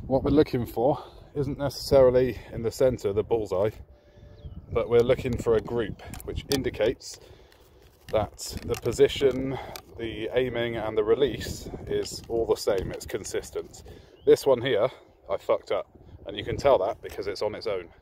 What we're looking for isn't necessarily in the centre of the bullseye, but we're looking for a group which indicates that the position, the aiming and the release is all the same, it's consistent. This one here, I fucked up, and you can tell that because it's on its own.